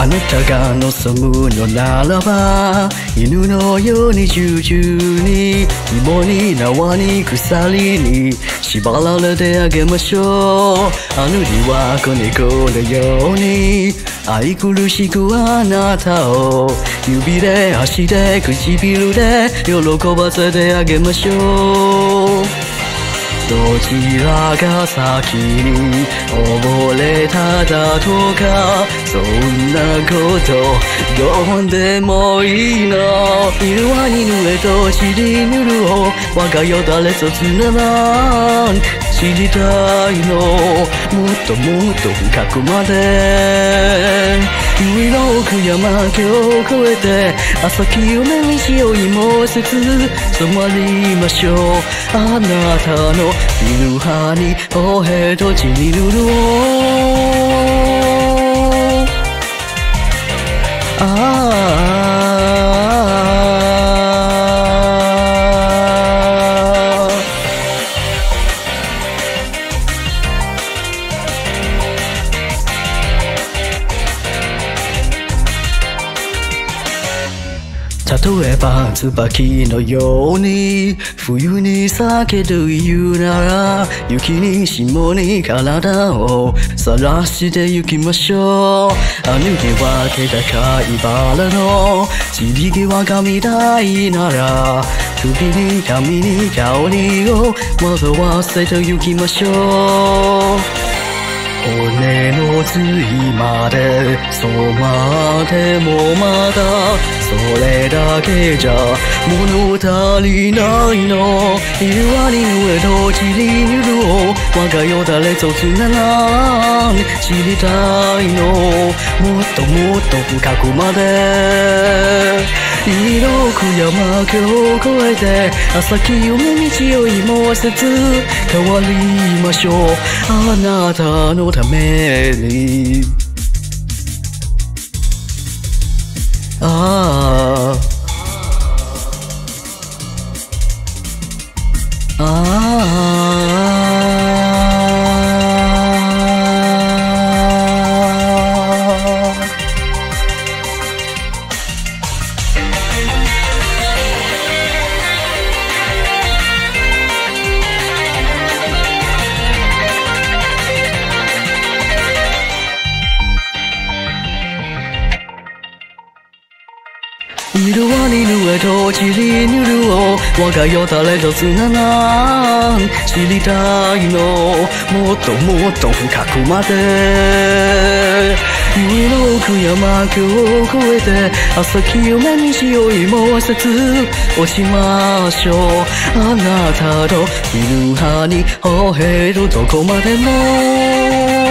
あなたが望むのならば犬のように従々に芋に縄に鎖に縛られてあげましょう。あの日は子猫のように愛くるしくあなたを指で足で唇で喜ばせてあげましょう。どちらが先に溺れただとかそんなことどうでもいいの。犬は犬へと尻ぬるを我がよだれとつならん知りたいのもっともっと深くまで海の奥山峡を越えて朝日夢道を芋せつ染まりましょう。あなたの犬派におへとちにぬる例えば椿のように冬に咲ける言うなら雪に霜に体をさらしてゆきましょう。あの日は気高いバラの散り際が見たいなら首に髪に香りを惑わせてゆきましょう。骨の髄まで染まってもまだそれだけじゃ物足りないの。犬は犬へと散りぬるを我がよだれとつながん知りたいのもっともっと深くまで海の奥山峡を越えて朝日夢道を芋せつ変わりましょう。あなたのために犬は犬へと散りぬるを我がよだれとつながん知りたいのもっともっと深くまで海の奥山峡を越えて朝日夢道を芋せつ落ちましょう。あなたと犬派におへるどこまでも